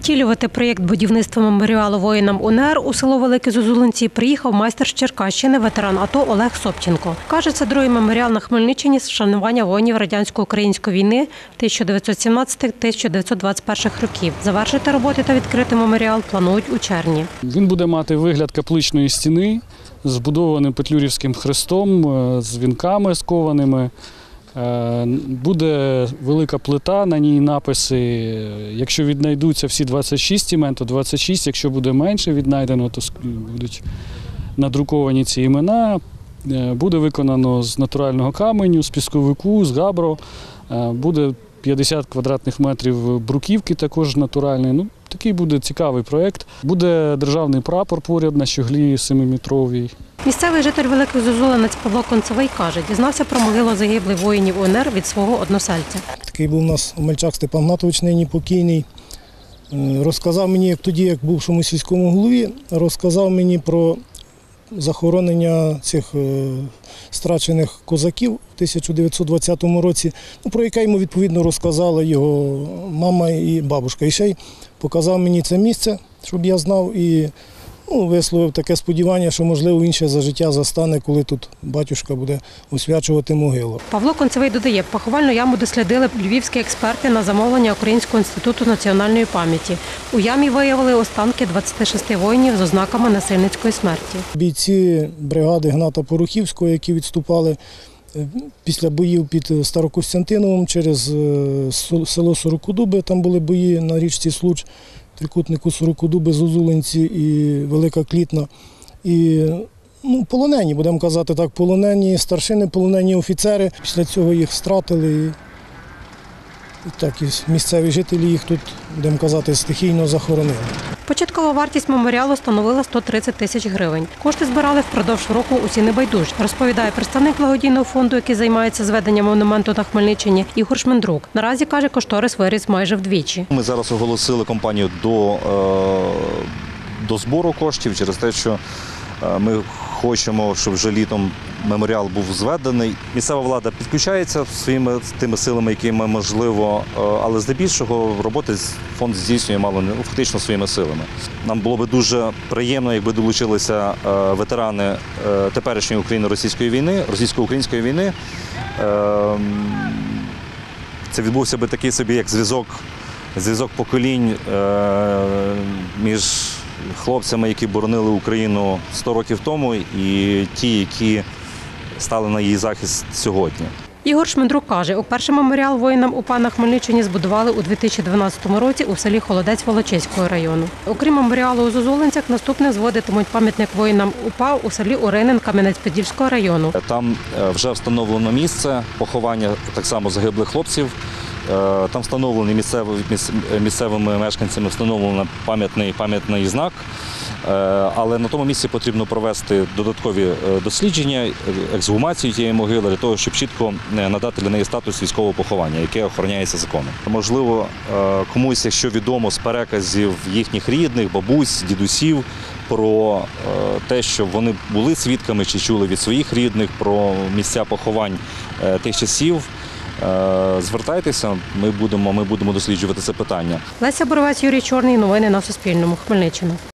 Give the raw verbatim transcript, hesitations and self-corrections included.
Втілювати проєкт будівництва меморіалу воїнам УНР у село Великі Зозулинці приїхав майстер з Черкащини, ветеран АТО Олег Собченко. Каже, це другий меморіал на Хмельниччині з вшанування воїнів радянсько-української війни тисяча дев'ятсот сімнадцятого - тисяча дев'ятсот двадцять першого років. Завершити роботи та відкрити меморіал планують у червні. Він буде мати вигляд капличної стіни, збудованим петлюрівським хрестом, з вінками скованими. Буде велика плита, на ній написи. Якщо віднайдуться всі двадцять шість імен, то двадцять шість, якщо буде менше віднайдено, то будуть надруковані ці імена. Буде виконано з натурального каменю, з пісковику, з габро. Буде п'ятдесят квадратних метрів бруківки, також натуральної. Ну, такий буде цікавий проєкт. Буде державний прапор поряд на щоглі семиметровій. Місцевий житель Великих Зозулинець Павло Концевий каже, дізнався про могилу загиблих воїнів УНР від свого односельця. Такий був у нас Омельчак Степан Гнатович, нині покійний. Розказав мені, як тоді, як бувшому сільському голові, розказав мені про захоронення цих страчених козаків в тисяча дев'ятсот двадцятому році, ну, про яке йому відповідно розказала його мама і бабушка. І ще й показав мені це місце, щоб я знав, і ну, висловив таке сподівання, що, можливо, інше за життя застане, коли тут батюшка буде освячувати могилу. Павло Концевий додає, поховальну яму дослідили львівські експерти на замовлення Українського інституту національної пам'яті. У ямі виявили останки двадцяти шести воїнів з ознаками насильницької смерті. Бійці бригади Гната Порухівського, які відступали після боїв під Старокостянтиновим через село Сорокодуби, там були бої на річці Случ, трикутнику Сорокодуби, Зозулинці і Велика Клітна. І ну, полонені, будемо казати так, полонені старшини, полонені офіцери. Після цього їх стратили. І так, і місцеві жителі їх тут, будемо казати, стихійно захоронили. Початкова вартість меморіалу становила сто тридцять тисяч гривень. Кошти збирали впродовж року усі небайдужі, розповідає представник благодійного фонду, який займається зведенням монументу на Хмельниччині, Ігор Шмендрук. Наразі, каже, кошторис виріс майже вдвічі. Ми зараз оголосили кампанію до, до збору коштів через те, що ми хочемо, щоб вже літом меморіал був зведений. Місцева влада підключається своїми тими силами, якими можливо, але здебільшого роботи фонд здійснює мало не фактично своїми силами. Нам було б дуже приємно, якби долучилися ветерани теперішньої україно-російської війни, російсько-української війни. Це відбувся би такий собі як зв'язок, зв'язок поколінь між хлопцями, які боронили Україну сто років тому, і ті, які стали на її захист сьогодні. Ігор Шмендрук каже, уперше меморіал воїнам УПА на Хмельниччині збудували у дві тисячі дванадцятому році у селі Холодець Волочиського району. Окрім меморіалу у Зозулинцях, наступне зводитимуть пам'ятник воїнам УПА у селі Уринин Кам'янець-Подільського району. Там вже встановлено місце поховання так само загиблих хлопців. Там встановлений місцевими, місцевими мешканцями встановлений пам'ятний, пам'ятний знак, але на тому місці потрібно провести додаткові дослідження, ексгумацію тієї могили, для того, щоб чітко надати для неї статус військового поховання, яке охороняється законом. Можливо, комусь, якщо відомо з переказів їхніх рідних, бабусь, дідусів, про те, що вони були свідками чи чули від своїх рідних про місця поховань тих часів, звертайтеся, ми будемо, ми будемо досліджувати це питання. Леся Боровець, Юрій Чорний. Новини на Суспільному. Хмельниччина.